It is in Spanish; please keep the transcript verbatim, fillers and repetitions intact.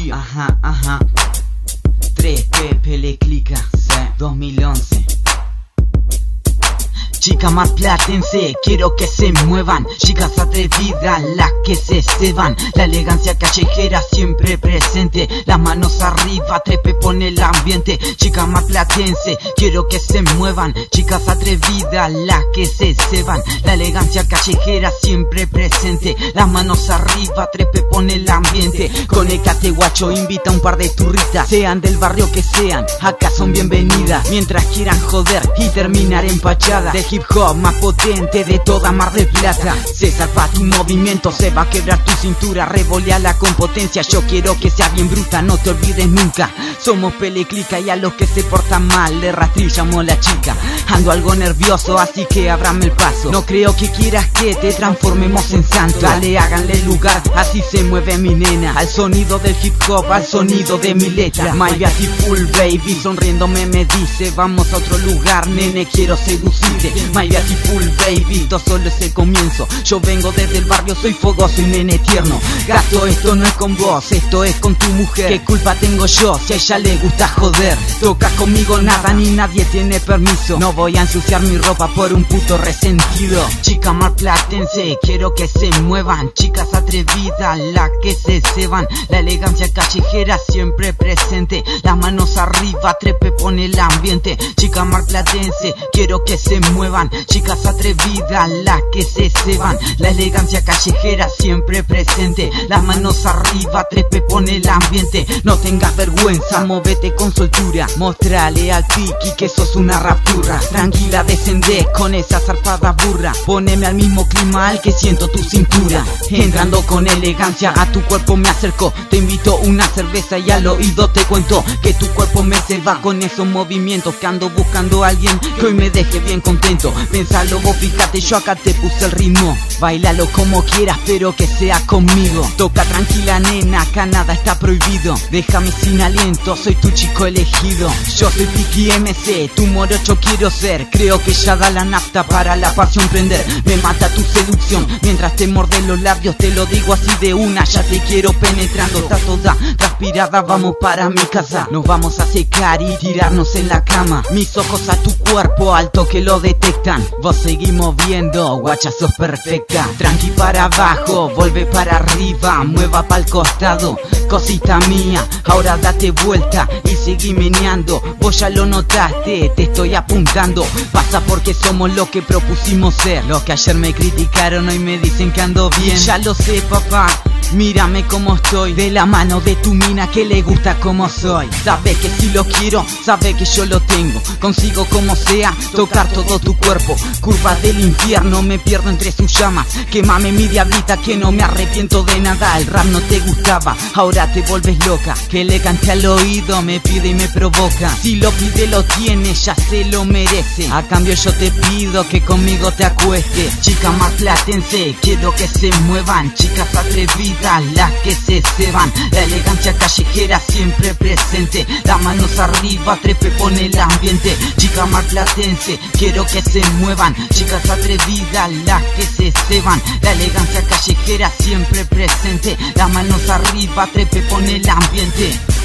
G, ajá, ajá. tres Pepe le clica, dos mil once. Chicas marplatense, quiero que se muevan. Chicas atrevidas, las que se ceban. La elegancia callejera siempre presente. Las manos arriba, trepe pone el ambiente. Chicas marplatense, quiero que se muevan. Chicas atrevidas, las que se ceban. La elegancia callejera siempre presente. Las manos arriba, trepe pone el ambiente. Conéctate guacho, invita a un par de turritas. Sean del barrio que sean, acá son bienvenidas. Mientras quieran joder y terminar empachada. De hip hop más potente de toda Mar del Plata. Se salva tu movimiento, se va a quebrar tu cintura. Revolea la competencia, yo quiero que sea bien bruta. No te olvides nunca, somos Peleclica. Y a los que se portan mal le rastrillamos la chica. Ando algo nervioso, así que ábrame el paso. No creo que quieras que te transformemos en santo. Dale, háganle lugar, así se mueve mi nena. Al sonido del hip hop, al sonido de mi letra. My beautiful baby, sonriéndome me dice: vamos a otro lugar, nene, quiero seducirte. My beautiful baby, esto solo es el comienzo. Yo vengo desde el barrio, soy fogoso y nene tierno. Gato, esto no es con vos, esto es con tu mujer. ¿Qué culpa tengo yo si a ella le gusta joder? Toca conmigo nada ni nadie tiene permiso. No voy a ensuciar mi ropa por un puto resentido. Chicas marplatense, quiero que se muevan. Chicas atrevidas, las que se ceban. La elegancia callejera siempre presente. Las manos arriba, trepe pone el ambiente. Chicas marplatense, quiero que se muevan. Chicas atrevidas, las que se ceban. La elegancia callejera siempre presente. Las manos arriba, trepe pone el ambiente. No tengas vergüenza, móvete con soltura. Mostrale al piqui que sos una rapturra. Tranquila, descendés con esa zarpada burra. Poneme al mismo clima al que siento tu cintura. Entrando con elegancia a tu cuerpo me acerco. Te invito una cerveza y al oído te cuento que tu cuerpo me se va con esos movimientos. Que ando buscando a alguien que hoy me deje bien contento. Pensalo vos, fíjate, yo acá te puse el ritmo. Bailalo como quieras, pero que sea conmigo. Toca tranquila nena, acá nada está prohibido. Déjame sin aliento, soy tu chico elegido. Yo soy Piqui M C, tu morocho quiero ser. Creo que ya da la nafta para la pasión prender. Me mata tu seducción, mientras te morde los labios. Te lo digo así de una, ya te quiero penetrando. Está toda transpirada, vamos para mi casa. Nos vamos a secar y tirarnos en la cama. Mis ojos a tu cuerpo, alto que lo detectan. Vos seguís moviendo, guacha sos perfecta. Tranqui para abajo, vuelve para arriba. Mueva pa'l costado, cosita mía. Ahora date vuelta y seguí meneando. Vos ya lo notaste, te estoy apuntando. Pasa porque somos lo que propusimos ser. Los que ayer me criticaron hoy me dicen que ando bien. Ya lo sé papá, mírame como estoy. De la mano de tu mina que le gusta como soy. Sabe que si lo quiero, sabe que yo lo tengo. Consigo como sea, tocar todo tu cuerpo. Curvas del infierno, me pierdo entre sus llamas. Quémame mi diablita que no me arrepiento de nada. El rap no te gustaba, ahora te volves loca. Que le cante al oído, me pide y me provoca. Si lo pide lo tiene, ya se lo merece. A cambio yo te pido que conmigo te acuestes. Chicas marplatense, quiero que se muevan. Chicas atrevidas, las que se ceban. La elegancia callejera siempre presente. Las manos arriba, trepe pone el ambiente. Chicas marplatense, quiero que se muevan. Chicas atrevidas, las que se ceban. La elegancia callejera siempre presente. Las manos arriba, trepe pone el ambiente.